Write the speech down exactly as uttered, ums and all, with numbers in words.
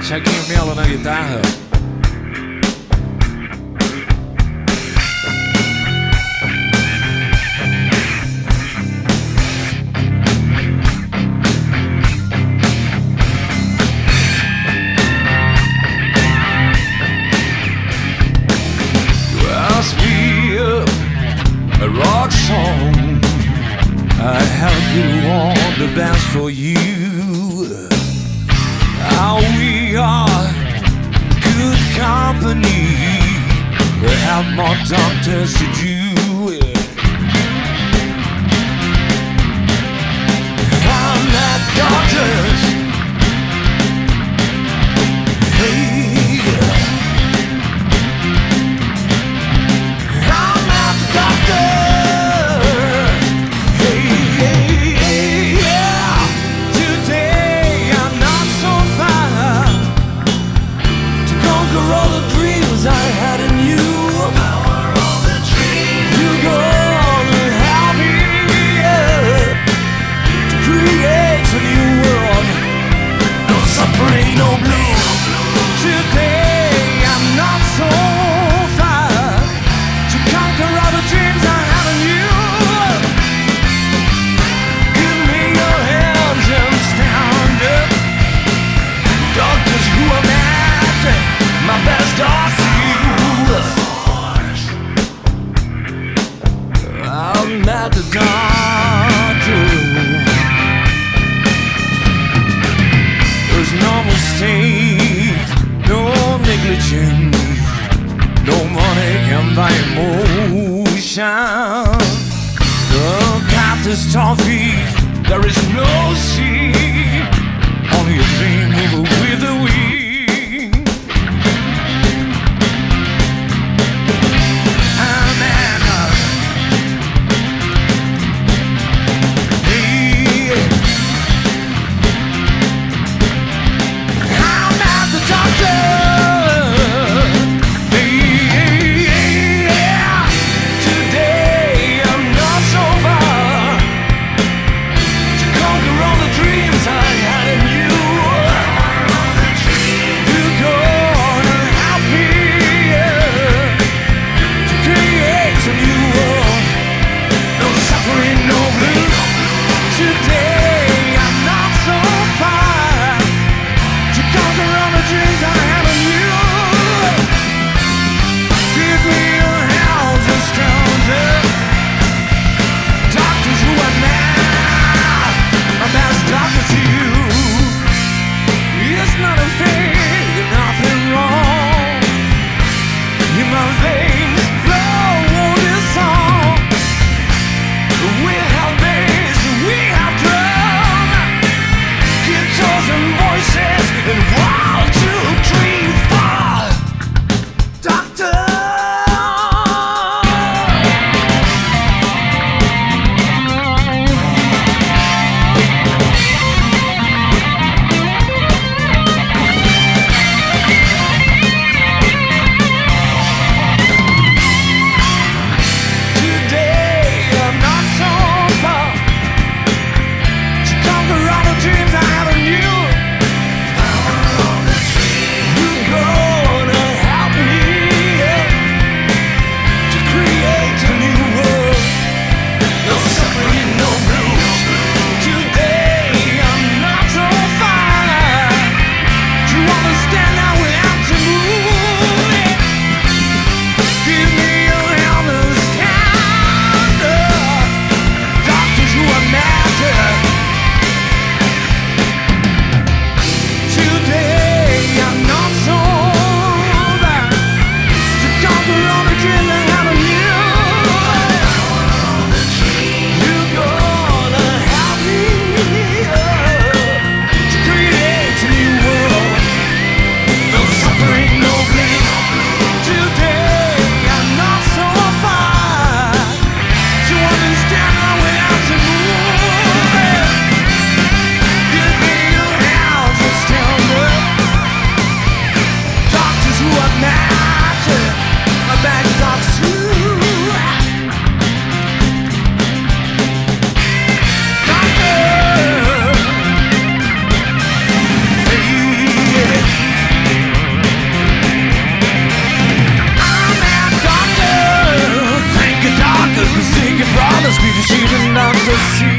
Tiaguinho Melo na guitarra. A rock song, I have you on the dance for you. How we are good company, we have more doctors to do. I'm not doctors. Hey. I'm at the doctor. There's no mistake, no negligence, no money can buy emotion. The catastrophe, there is no sea, only a dream over with the wind. To even not to see.